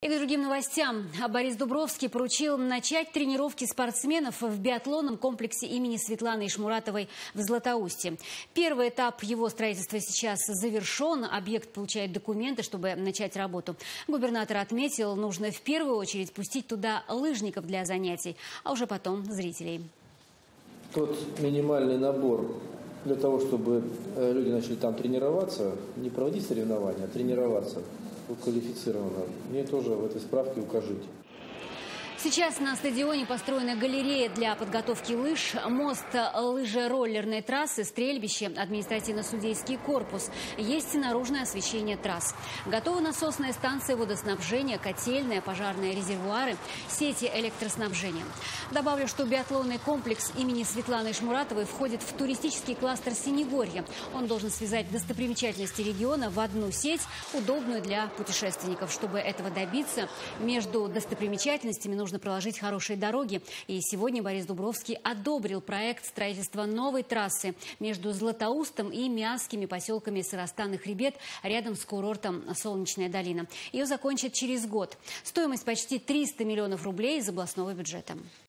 И к другим новостям. Борис Дубровский поручил начать тренировки спортсменов в биатлонном комплексе имени Светланы Ишмуратовой в Златоусте. Первый этап его строительства сейчас завершен. Объект получает документы, чтобы начать работу. Губернатор отметил, нужно в первую очередь пустить туда лыжников для занятий, а уже потом зрителей. Тот минимальный набор для того, чтобы люди начали там тренироваться, не проводить соревнования, а тренироваться квалифицированно, мне тоже в этой справке укажите. Сейчас на стадионе построена галерея для подготовки лыж, мост лыжероллерной трассы, стрельбище, административно-судейский корпус. Есть и наружное освещение трасс. Готова насосная станция водоснабжения, котельная, пожарные резервуары, сети электроснабжения. Добавлю, что биатлонный комплекс имени Светланы Ишмуратовой входит в туристический кластер Синегорья. Он должен связать достопримечательности региона в одну сеть, удобную для путешественников. Чтобы этого добиться, между достопримечательностями нужно проложить хорошие дороги. И сегодня Борис Дубровский одобрил проект строительства новой трассы между Златоустом и Миасскими поселками Сыростанный хребет рядом с курортом Солнечная долина. Ее закончат через год. Стоимость почти 300 миллионов рублей из областного бюджета.